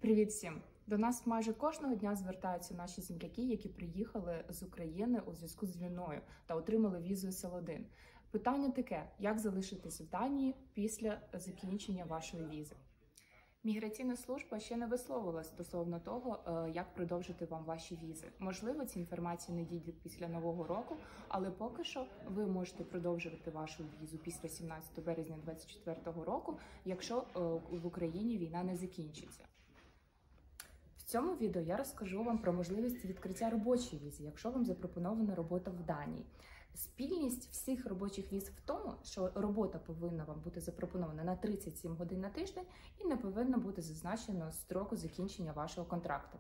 Привіт всім! До нас майже кожного дня звертаються наші земляки, які приїхали з України у зв'язку з війною та отримали візу СЛ-1. Питання таке: як залишитися в Данії після закінчення вашої візи? Міграційна служба ще не висловилась стосовно того, як продовжити вам ваші візи. Можливо, ця інформація не дійде після Нового року, але поки що ви можете продовжувати вашу візу після 17 березня 2024 року, якщо в Україні війна не закінчиться. В цьому відео я розкажу вам про можливість відкриття робочої візи, якщо вам запропонована робота в Данії. Спільність всіх робочих віз в тому, що робота повинна вам бути запропонована на 37 годин на тиждень і не повинно бути зазначено строку закінчення вашого контракту.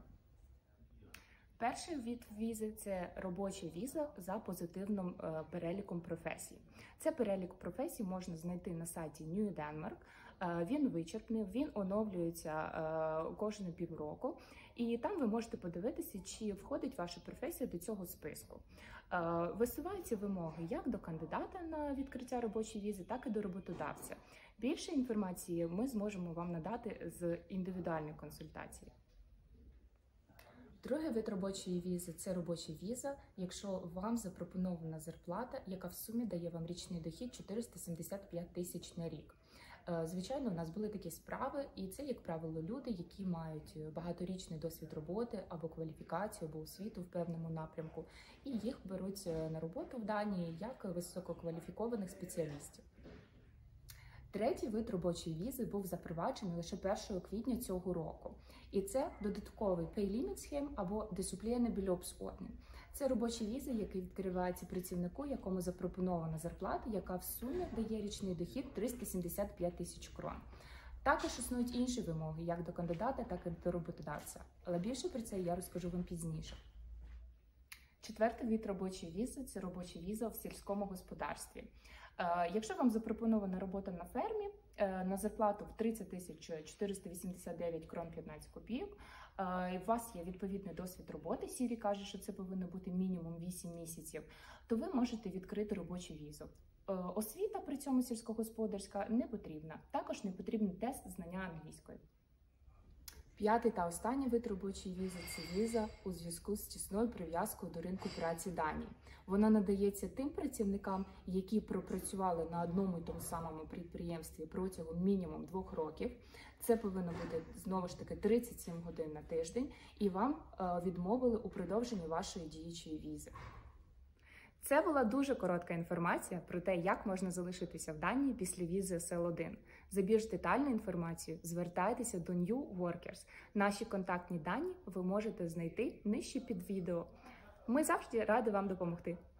Перший вид візи – це робоча віза за позитивним переліком професій. Це перелік професій можна знайти на сайті New Denmark. Він вичерпний, він оновлюється кожні півроку, і там ви можете подивитися, чи входить ваша професія до цього списку. Висуваються вимоги як до кандидата на відкриття робочої візи, так і до роботодавця. Більше інформації ми зможемо вам надати з індивідуальної консультації. Другий вид робочої візи – це робоча віза, якщо вам запропонована зарплата, яка в сумі дає вам річний дохід 475 тисяч на рік. Звичайно, у нас були такі справи, і це, як правило, люди, які мають багаторічний досвід роботи або кваліфікацію, або освіту в певному напрямку, і їх беруть на роботу в Данії як висококваліфікованих спеціалістів. Третій вид робочої візи був запроваджений лише 1 квітня цього року. І це додатковий Pay Limit Scheme або De Supplerende Belopsordning. Це робочі візи, які відкриваються працівнику, якому запропонована зарплата, яка в сумі дає річний дохід 375 тисяч крон. Також існують інші вимоги, як до кандидата, так і до роботодавця. Але більше про це я розкажу вам пізніше. Четвертий вид робочої візи – це робоча віза в сільському господарстві. Якщо вам запропонована робота на фермі на зарплату в 30 489 крон 15 копійок, у вас є відповідний досвід роботи, Сірі каже, що це повинно бути мінімум 8 місяців, то ви можете відкрити робочу візу. Освіта при цьому сільськогосподарська не потрібна. Також не потрібен тест знання англійської. П'ятий та останній вид робочої візи – це віза у зв'язку з тісною прив'язкою до ринку праці Данії. Вона надається тим працівникам, які пропрацювали на одному і тому самому підприємстві протягом мінімум 2 років. Це повинно бути, знову ж таки, 37 годин на тиждень, і вам відмовили у продовженні вашої діючої візи. Це була дуже коротка інформація про те, як можна залишитися в Данії після візи СЛ-1. За більш детальну інформацію звертайтеся до New Workers. Наші контактні дані ви можете знайти нижче під відео. Ми завжди раді вам допомогти.